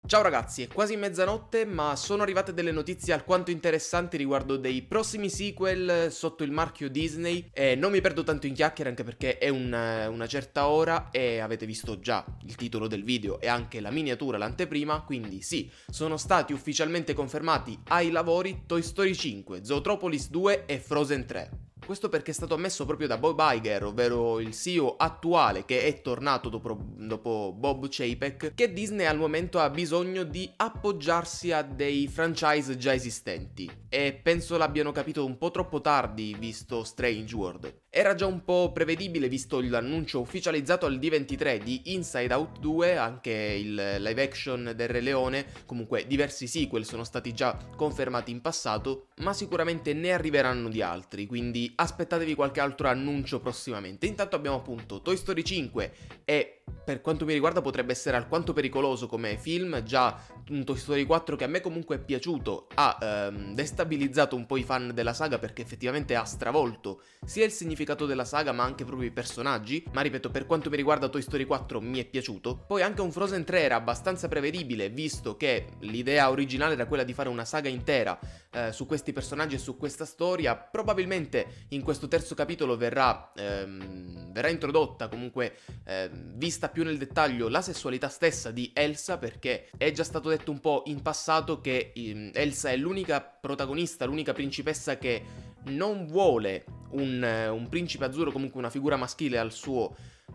Ciao ragazzi, è quasi mezzanotte, ma sono arrivate delle notizie alquanto interessanti riguardo dei prossimi sequel sotto il marchio Disney e non mi perdo tanto in chiacchiere anche perché è una certa ora e avete visto già il titolo del video e anche la miniatura, l'anteprima, quindi sì, sono stati ufficialmente confermati ai lavori Toy Story 5, Zootropolis 2 e Frozen 3. Questo perché è stato ammesso proprio da Bob Iger, ovvero il CEO attuale che è tornato dopo Bob Chapek, che Disney al momento ha bisogno di appoggiarsi a dei franchise già esistenti. E penso l'abbiano capito un po' troppo tardi, visto Strange World. Era già un po' prevedibile visto l'annuncio ufficializzato al D23 di Inside Out 2, anche il live action del Re Leone, comunque diversi sequel sono stati già confermati in passato, ma sicuramente ne arriveranno di altri, quindi aspettatevi qualche altro annuncio prossimamente. Intanto abbiamo appunto Toy Story 5 e per quanto mi riguarda potrebbe essere alquanto pericoloso come film, già un Toy Story 4 che a me comunque è piaciuto, ha destabilizzato un po' i fan della saga perché effettivamente ha stravolto sia il significato della saga ma anche proprio i personaggi, ma ripeto per quanto mi riguarda Toy Story 4 mi è piaciuto. Poi anche un Frozen 3 era abbastanza prevedibile visto che l'idea originale era quella di fare una saga intera su questi personaggi e su questa storia. Probabilmente in questo terzo capitolo verrà introdotta comunque vista più nel dettaglio la sessualità stessa di Elsa, perché è già stato detto un po' in passato che Elsa è l'unica protagonista, l'unica principessa che non vuole un principe azzurro, comunque una figura maschile al suo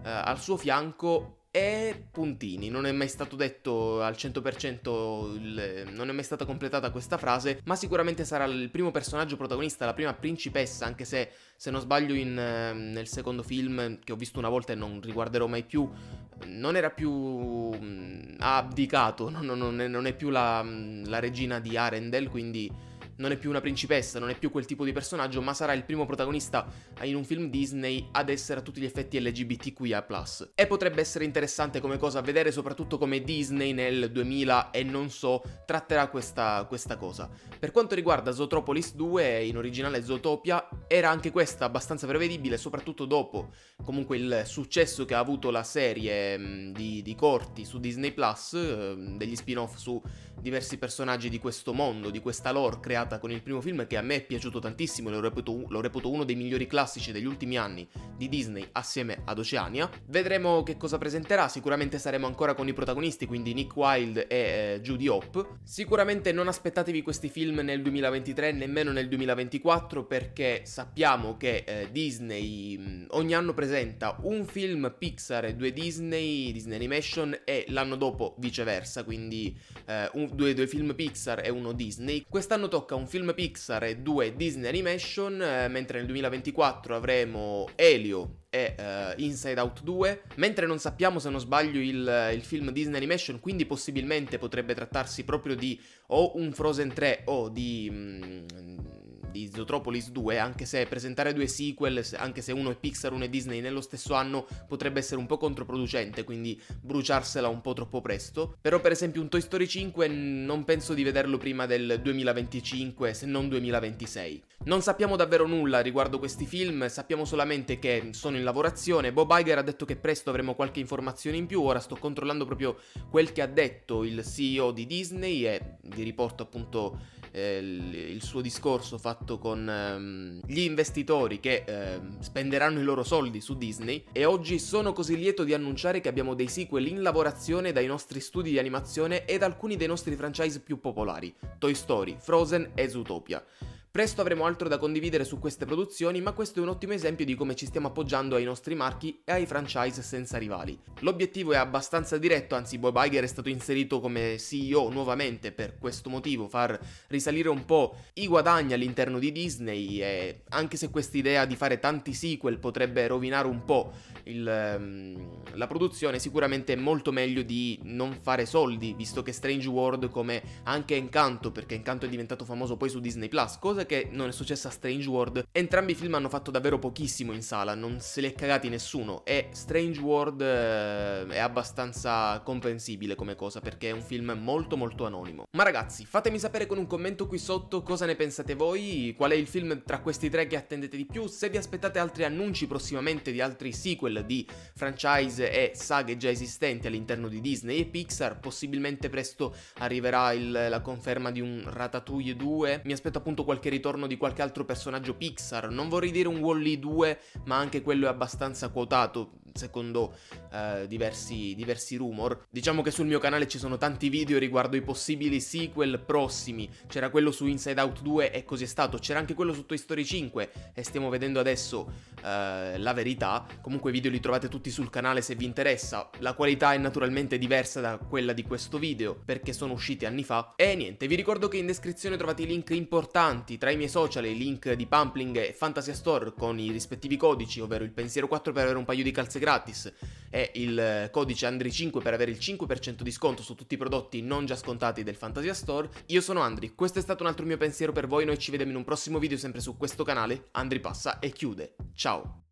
fianco. E puntini, non è mai stato detto al 100%, non è mai stata completata questa frase, ma sicuramente sarà il primo personaggio protagonista, la prima principessa, anche se non sbaglio nel secondo film, che ho visto una volta e non riguarderò mai più, non era più ha abdicato, non è più la regina di Arendelle, quindi non è più una principessa, non è più quel tipo di personaggio, ma sarà il primo protagonista in un film Disney ad essere a tutti gli effetti LGBTQIA+. E potrebbe essere interessante come cosa vedere soprattutto come Disney nel 2000 e non so tratterà questa cosa. Per quanto riguarda Zootropolis 2, in originale Zootopia, era anche questa abbastanza prevedibile, soprattutto dopo comunque il successo che ha avuto la serie di corti su Disney+, degli spin-off su diversi personaggi di questo mondo, di questa lore creata con il primo film, che a me è piaciuto tantissimo, lo reputo uno dei migliori classici degli ultimi anni di Disney assieme ad Oceania. Vedremo che cosa presenterà, sicuramente saremo ancora con i protagonisti, quindi Nick Wilde e Judy Hopps. Sicuramente non aspettatevi questi film nel 2023, nemmeno nel 2024, perché sappiamo che Disney ogni anno presenta un film Pixar e due Disney Animation e l'anno dopo viceversa, quindi due film Pixar e uno Disney. Quest'anno tocca un film Pixar e due Disney Animation, mentre nel 2024 avremo Elio e Inside Out 2, mentre non sappiamo, se non sbaglio, il film Disney Animation, quindi possibilmente potrebbe trattarsi proprio di o un Frozen 3 o di Zootropolis 2, anche se presentare due sequel, anche se uno è Pixar uno è Disney nello stesso anno, potrebbe essere un po' controproducente, quindi bruciarsela un po' troppo presto. Però per esempio un Toy Story 5 non penso di vederlo prima del 2025, se non 2026. Non sappiamo davvero nulla riguardo questi film, sappiamo solamente che sono in lavorazione. Bob Iger ha detto che presto avremo qualche informazione in più, ora sto controllando proprio quel che ha detto il CEO di Disney e vi riporto appunto il suo discorso fatto con gli investitori che spenderanno i loro soldi su Disney. E oggi sono così lieto di annunciare che abbiamo dei sequel in lavorazione dai nostri studi di animazione ed alcuni dei nostri franchise più popolari: Toy Story, Frozen e Zootopia. Presto avremo altro da condividere su queste produzioni, ma questo è un ottimo esempio di come ci stiamo appoggiando ai nostri marchi e ai franchise senza rivali. L'obiettivo è abbastanza diretto, anzi Bob Iger è stato inserito come CEO nuovamente per questo motivo, far risalire un po' i guadagni all'interno di Disney, e anche se quest'idea di fare tanti sequel potrebbe rovinare un po' la produzione, sicuramente è molto meglio di non fare soldi, visto che Strange World, come anche Encanto, perché Encanto è diventato famoso poi su Disney+, cosa cosa che non è successa a Strange World. Entrambi i film hanno fatto davvero pochissimo in sala, non se li è cagati nessuno, e Strange World è abbastanza comprensibile come cosa, perché è un film molto molto anonimo. Ma ragazzi, fatemi sapere con un commento qui sotto cosa ne pensate voi, qual è il film tra questi tre che attendete di più, se vi aspettate altri annunci prossimamente di altri sequel di franchise e saghe già esistenti all'interno di Disney e Pixar. Possibilmente presto arriverà la conferma di un Ratatouille 2, mi aspetto appunto qualche ritorno di qualche altro personaggio Pixar, non vorrei dire un Wall-E 2, ma anche quello è abbastanza quotato secondo diversi rumor. Diciamo che sul mio canale ci sono tanti video riguardo i possibili sequel prossimi, c'era quello su Inside Out 2 e così è stato, c'era anche quello su Toy Story 5 e stiamo vedendo adesso la verità. Comunque i video li trovate tutti sul canale se vi interessa, la qualità è naturalmente diversa da quella di questo video perché sono usciti anni fa. E niente, vi ricordo che in descrizione trovate i link importanti tra i miei social, i link di Pumpling e Fantasia Store con i rispettivi codici, ovvero il pensiero 4 per avere un paio di calze gratis e il codice Andri 5 per avere il 5% di sconto su tutti i prodotti non già scontati del Fantasia Store. Io sono Andri, questo è stato un altro mio pensiero per voi, noi ci vediamo in un prossimo video sempre su questo canale. Andri passa e chiude. Ciao!